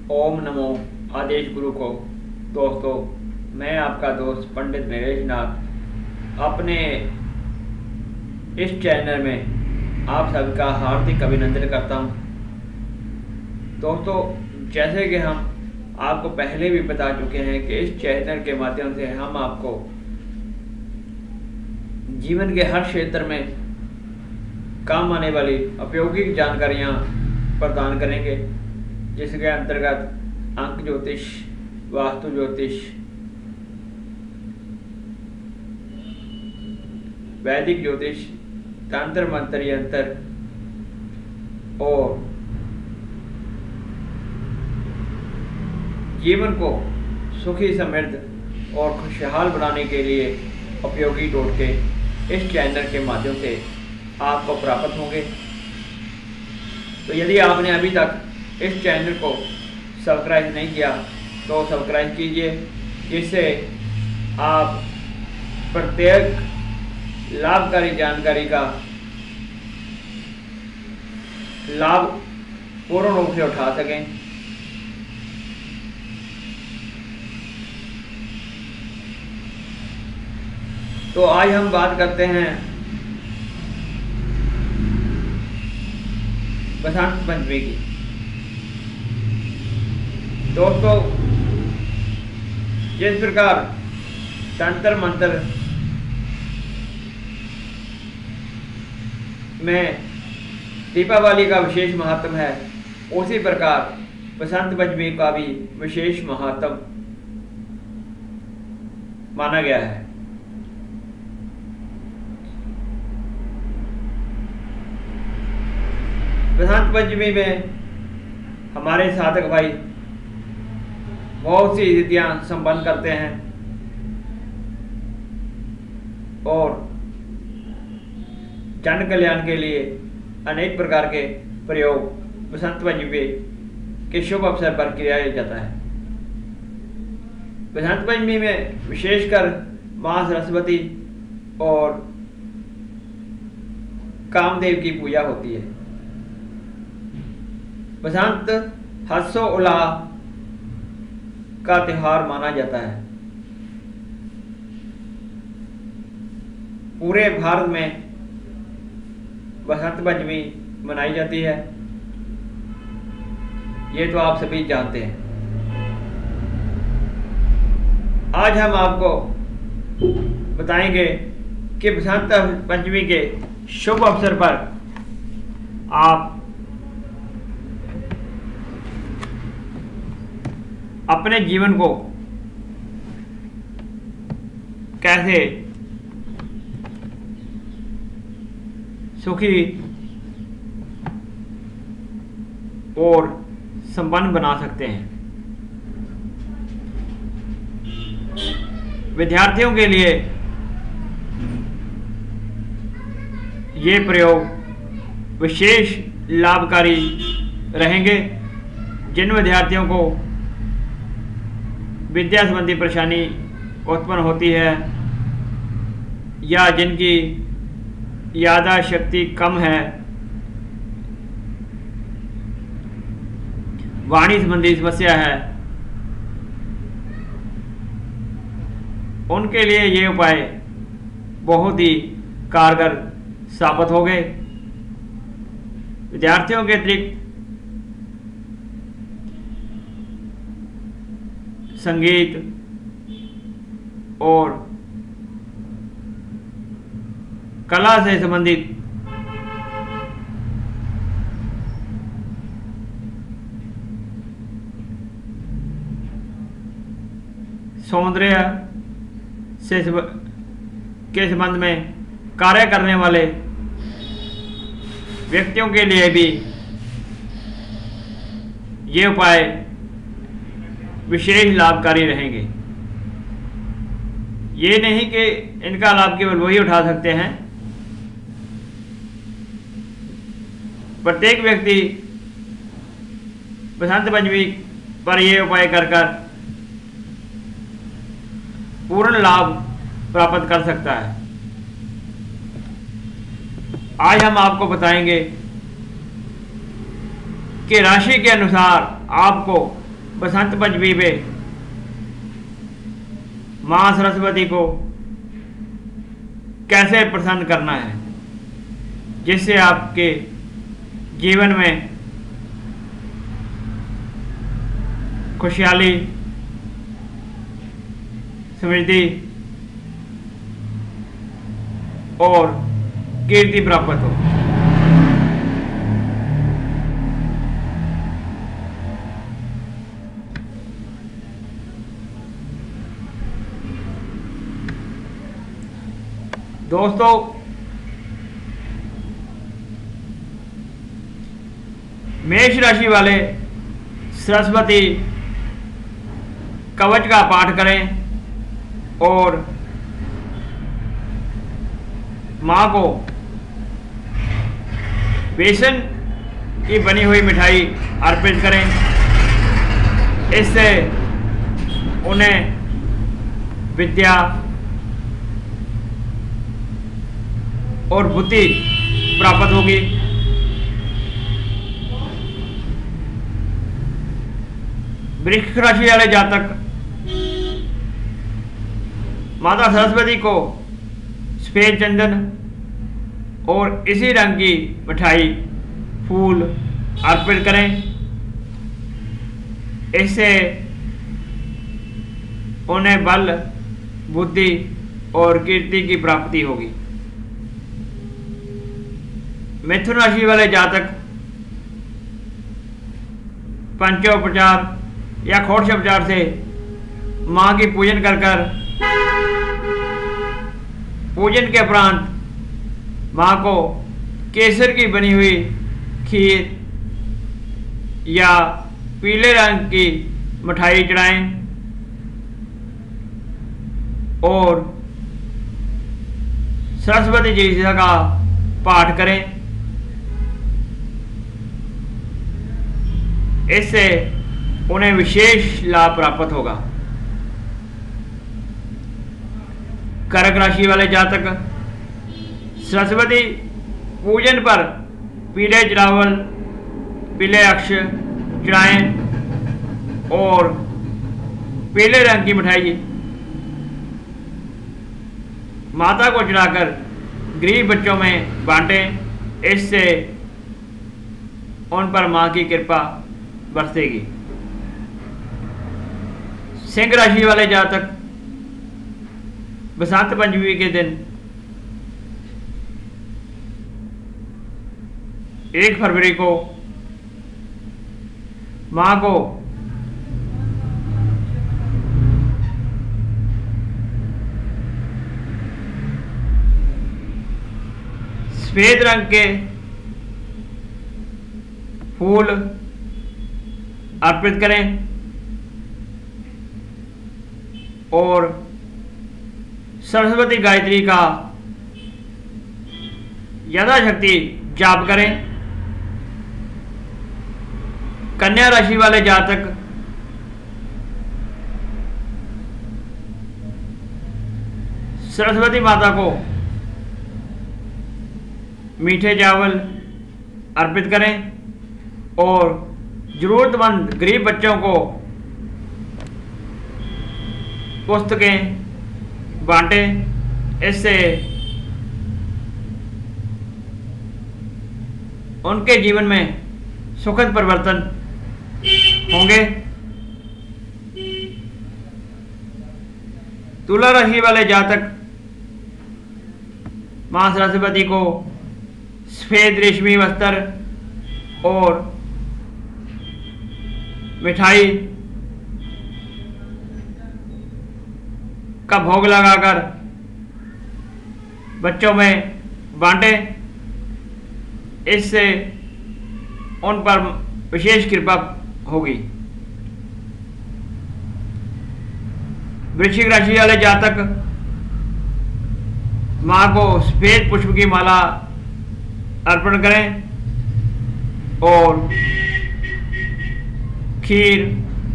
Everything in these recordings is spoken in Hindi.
ओम नमो आदेश गुरु को। दोस्तों, मैं आपका दोस्त पंडित नरेश नाथ अपने इस चैनल में आप सबका हार्दिक अभिनंदन करता हूं। दोस्तों, जैसे कि हम आपको पहले भी बता चुके हैं कि इस चैनल के माध्यम से हम आपको जीवन के हर क्षेत्र में काम आने वाली उपयोगी जानकारियां प्रदान करेंगे, जिसके अंतर्गत अंक ज्योतिष, वास्तु ज्योतिष, वैदिक ज्योतिष, तंत्र मंत्र यंत्र और जीवन को सुखी, समृद्ध और खुशहाल बनाने के लिए उपयोगी टोटके इस चैनल के माध्यम से आपको प्राप्त होंगे। तो यदि आपने अभी तक इस चैनल को सब्सक्राइब नहीं किया तो सब्सक्राइब कीजिए, जिससे आप प्रत्येक लाभकारी जानकारी का लाभ पूर्ण रूप से उठा सकें। तो आज हम बात करते हैं बसंत पंचमी की। दोस्तों, जिस प्रकार तंत्र मंत्र में दीपावली का विशेष महत्व है, उसी प्रकार बसंत पंचमी का भी विशेष महत्व माना गया है। बसंत पंचमी में हमारे साधक भाई बहुत सी स्थितियां संपन्न करते हैं और जन कल्याण के लिए अनेक प्रकार के प्रयोग बसंत पंचमी के शुभ अवसर पर किया जाता है। बसंत पंचमी में विशेषकर मां सरस्वती और कामदेव की पूजा होती है। बसंत हर्षो उल्लास का त्योहार माना जाता है। पूरे भारत में बसंत पंचमी मनाई जाती है, ये तो आप सभी जानते हैं। आज हम आपको बताएंगे कि बसंत पंचमी के शुभ अवसर पर आप अपने जीवन को कैसे सुखी और संपन्न बना सकते हैं। विद्यार्थियों के लिए ये प्रयोग विशेष लाभकारी रहेंगे। जिन विद्यार्थियों को विद्या संबंधी परेशानी उत्पन्न होती है या जिनकी याददाश्त शक्ति कम है, वाणी संबंधी समस्या है, उनके लिए ये उपाय बहुत ही कारगर साबित हो गए। विद्यार्थियों के अतिरिक्त संगीत और कला से संबंधित सौंदर्य से के संबंध में कार्य करने वाले व्यक्तियों के लिए भी ये उपाय विशेष लाभकारी रहेंगे। ये नहीं कि इनका लाभ केवल वही उठा सकते हैं, प्रत्येक व्यक्ति बसंत पंचमी पर यह उपाय कर पूर्ण लाभ प्राप्त कर सकता है। आज हम आपको बताएंगे कि राशि के अनुसार आपको बसंत पंचमी पे माँ सरस्वती को कैसे प्रसन्न करना है, जिससे आपके जीवन में खुशहाली, समृद्धि और कीर्ति प्राप्त हो। दोस्तों, मेष राशि वाले सरस्वती कवच का पाठ करें और माँ को बेसन की बनी हुई मिठाई अर्पित करें। इससे उन्हें विद्या और बुद्धि प्राप्त होगी। वृश्चिक राशि वाले जातक माता सरस्वती को सफेद चंदन और इसी रंग की मिठाई, फूल अर्पित करें। इससे उन्हें बल, बुद्धि और कीर्ति की प्राप्ति होगी। मिथुन राशि वाले जातक पंचोपचार या षोडशोपचार से माँ की पूजन कर पूजन के उपरांत माँ को केसर की बनी हुई खीर या पीले रंग की मिठाई चढ़ाएं और सरस्वती जी का पाठ करें। इससे उन्हें विशेष लाभ प्राप्त होगा। कर्क राशि वाले जातक सरस्वती पूजन पर पीले चावल, पीले अक्ष चढ़ाएं और पीले रंग की मिठाई माता को चढ़ाकर गरीब बच्चों में बांटें। इससे उन पर माँ की कृपा बरसेगी। सिंह राशि वाले जातक बसंत पंचमी के दिन 1 फरवरी को माँ को सफेद रंग के फूल अर्पित करें और सरस्वती गायत्री का यथाशक्ति जाप करें। कन्या राशि वाले जातक सरस्वती माता को मीठे चावल अर्पित करें और जरूरतमंद गरीब बच्चों को पुस्तकें बांटें। इससे उनके जीवन में सुखद परिवर्तन होंगे। तुला राशि वाले जातक मां सरस्वती को सफेद रेशमी वस्त्र और मिठाई का भोग लगाकर बच्चों में बांटें। इससे उन पर विशेष कृपा होगी। वृश्चिक राशि वाले जातक माँ को सफेद पुष्प की माला अर्पण करें और खीर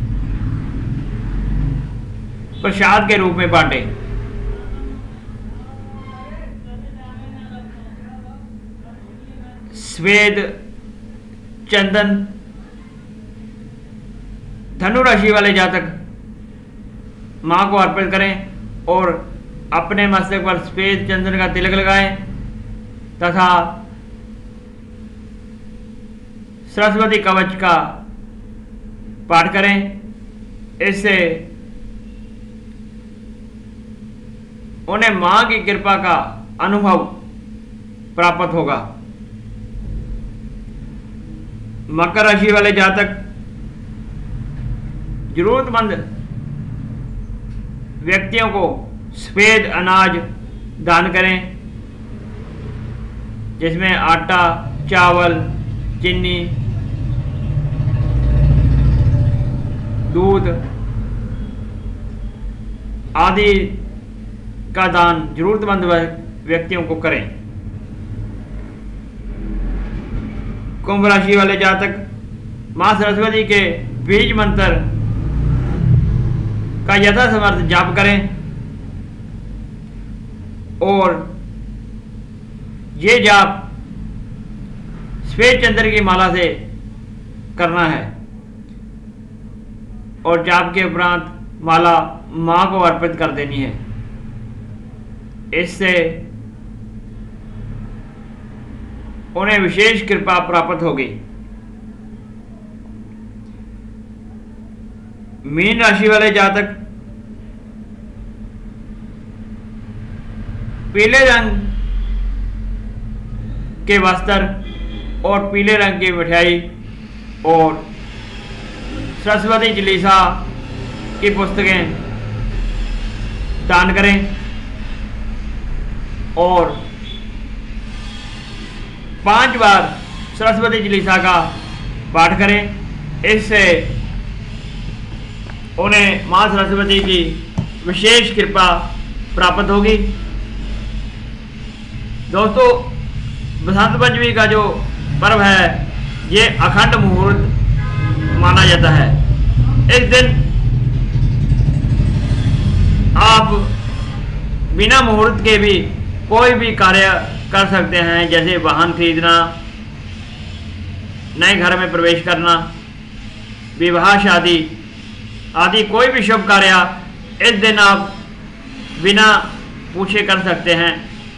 प्रसाद के रूप में बांटें। सफेद चंदन धनु राशि वाले जातक माँ को अर्पित करें और अपने मस्तक पर सफेद चंदन का तिलक लगाएं तथा सरस्वती कवच का पाठ करें। इससे उन्हें मां की कृपा का अनुभव प्राप्त होगा। मकर राशि वाले जातक जरूरतमंद व्यक्तियों को सफेद अनाज दान करें, जिसमें आटा, चावल, चीनी, दूध आदि का दान जरूरतमंद व्यक्तियों को करें। कुंभ राशि वाले जातक मां सरस्वती के बीज मंत्र का यथासमर्थ जाप करें और ये जाप सफेद चंद्र की माला से करना है और जाप के उपरांत माला मां को अर्पित कर देनी है। इससे उन्हें विशेष कृपा प्राप्त होगी। मीन राशि वाले जातक पीले रंग के वस्त्र और पीले रंग की मिठाई और सरस्वती चालीसा की पुस्तकें दान करें और 5 बार सरस्वती चालीसा का पाठ करें। इससे उन्हें मां सरस्वती की विशेष कृपा प्राप्त होगी। दोस्तों, बसंत पंचमी का जो पर्व है ये अखंड मुहूर्त माना जाता है। इस दिन आप बिना मुहूर्त के भी कोई भी कार्य कर सकते हैं, जैसे वाहन खरीदना, नए घर में प्रवेश करना, विवाह शादी आदि कोई भी शुभ कार्य इस दिन आप बिना पूछे कर सकते हैं।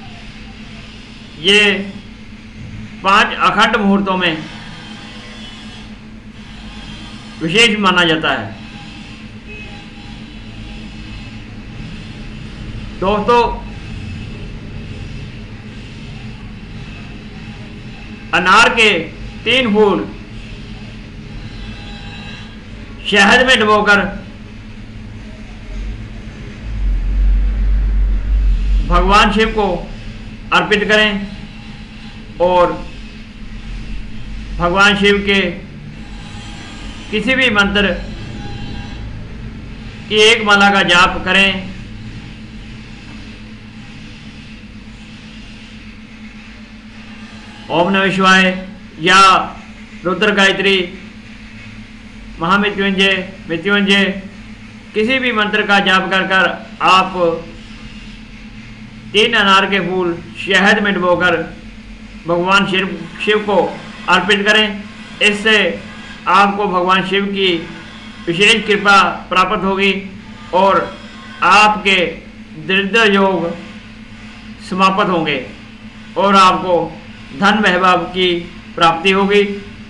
ये 5 अखंड मुहूर्तों में विशेष माना जाता है। दोस्तों, अनार के 3 फूल शहद में डुबोकर भगवान शिव को अर्पित करें और भगवान शिव के किसी भी मंत्र की एक माला का जाप करें। ओम नमः शिवाय या रुद्र गायत्री, महामृत्युंजय, मृत्युंजय किसी भी मंत्र का जाप कर कर आप 3 अनार के फूल शहद में डुबोकर भगवान शिव को अर्पित करें। इससे आपको भगवान शिव की विशेष कृपा प्राप्त होगी और आपके दरिद्र योग समाप्त होंगे और आपको धन वैभव की प्राप्ति होगी।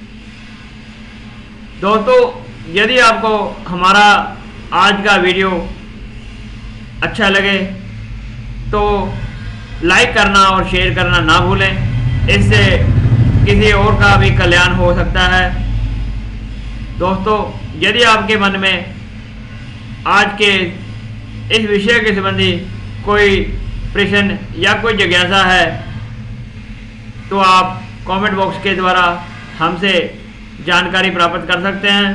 दोस्तों, यदि आपको हमारा आज का वीडियो अच्छा लगे तो लाइक करना और शेयर करना ना भूलें। इससे किसी और का भी कल्याण हो सकता है। दोस्तों, यदि आपके मन में आज के इस विषय के संबंधी कोई प्रश्न या कोई जिज्ञासा है तो आप कमेंट बॉक्स के द्वारा हमसे जानकारी प्राप्त कर सकते हैं।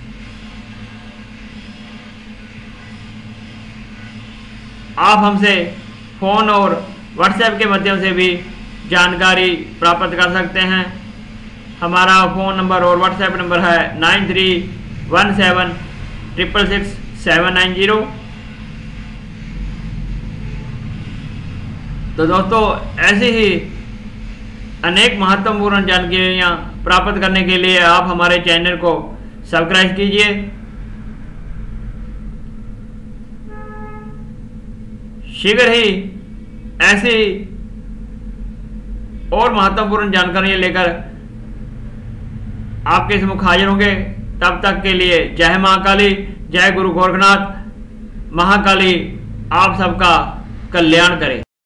आप हमसे फ़ोन और व्हाट्सएप के माध्यम से भी जानकारी प्राप्त कर सकते हैं। हमारा फ़ोन नंबर और व्हाट्सएप नंबर है 9317666790। तो दोस्तों, ऐसे ही अनेक महत्वपूर्ण जानकारियाँ प्राप्त करने के लिए आप हमारे चैनल को सब्सक्राइब कीजिए शीघ्र ही ऐसी और महत्वपूर्ण जानकारियां लेकर आपके सम्मुख हाजिर होंगे। तब तक के लिए जय महाकाली, जय गुरु गोरखनाथ। महाकाली आप सबका कल्याण करे।